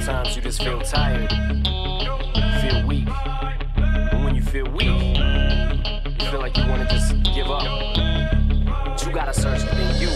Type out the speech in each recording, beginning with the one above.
Sometimes you just feel tired, feel weak. And when you feel weak, you feel like you want to just give up. But you gotta search within you.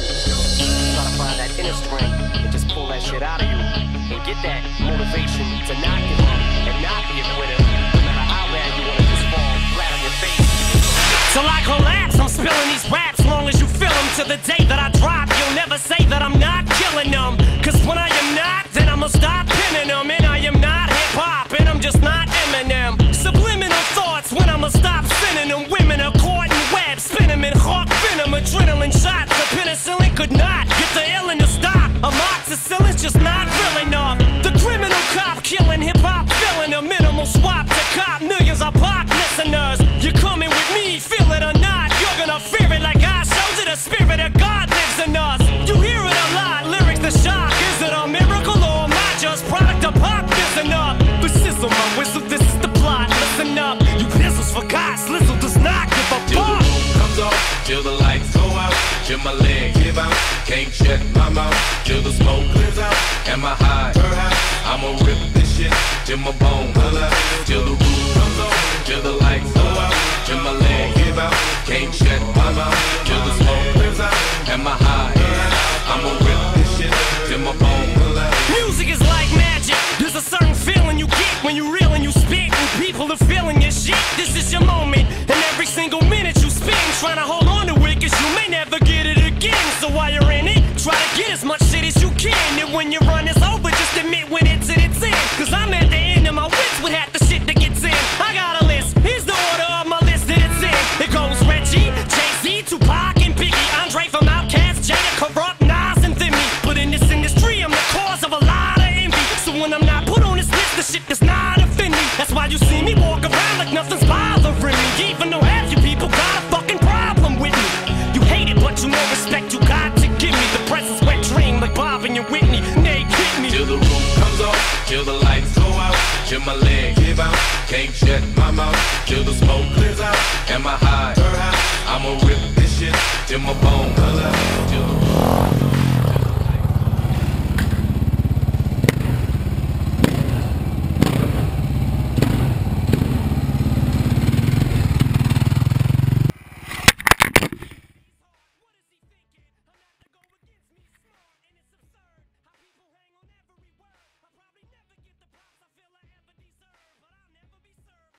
Try to find that inner strength and just pull that shit out of you. And get that motivation to not give up and not be a quitter. No matter how bad you want to just fall flat on your face. Till I collapse, I'm spilling these raps. Long as you feel them to the day that I drop, you'll never say that I'm not killing them. Cause when I am not, then I'ma stop pinning them. And I am not hip-hop, and I'm just not Eminem. Subliminal thoughts when I'ma stop sending them. Women are caught in webs, spin them in hawk venom. Adrenaline shots, the penicillin could not get the illin to stop. Amoxicillin's just not real enough. The criminal cop killing hip-hop, filling a minimal swap to cop. Millions of pop listeners, you're coming with me, feel it or not. You're gonna fear it like I showed you. The spirit of God lives in us. You hear it a lot, lyrics the shock. Is it a miracle or am I just product of pop? Listen up, the sizzle, my whistle, this is the plot. Listen up, you pistols forgot, Slizzle does not give a Till fuck. the roof comes off, till the lights go out, till my legs give out, can't shut my mouth, till the smoke clears out, and my high, I'ma rip this shit till my bone holler, till the roof comes off, till the lights go out, till my legs give out, can't shut my mouth, till the smoke clears out, and my high, I'ma rip this shit till my bone holler. Music is like magic. There's a certain feeling you get when you reel and you spit, and people are feeling your shit. This is your moment, and every single minute you spend trying to hold on to it, cause you may never get it again. So while you're in it, try to get as much shit as you can. And when your run is over, just admit when it's in its end. Cause I'm at the end of my wits with half the shit that gets in. I got a list, here's the order of my list that it's in. It goes Reggie, Jay-Z, Tupac, and Biggie, Andre from Outkast, Jada, Corrupt, Nas, and Thimmy. But in this industry, I'm the cause of a lot of envy. So when I'm not put on this list, the shit does not offend me. That's why you see me walk around like nothing's bothering me. Even though half you people got a fucking problem with me. You hate it, but you know respect you got to give me. The presence wet dream like Bob and your Whitney. Nay, hit me. Till the roof comes off, till the lights go out, till my legs give out, can't shut my mouth, till the smoke clears out, and my high, I'ma rip this shit till my bone holler, till the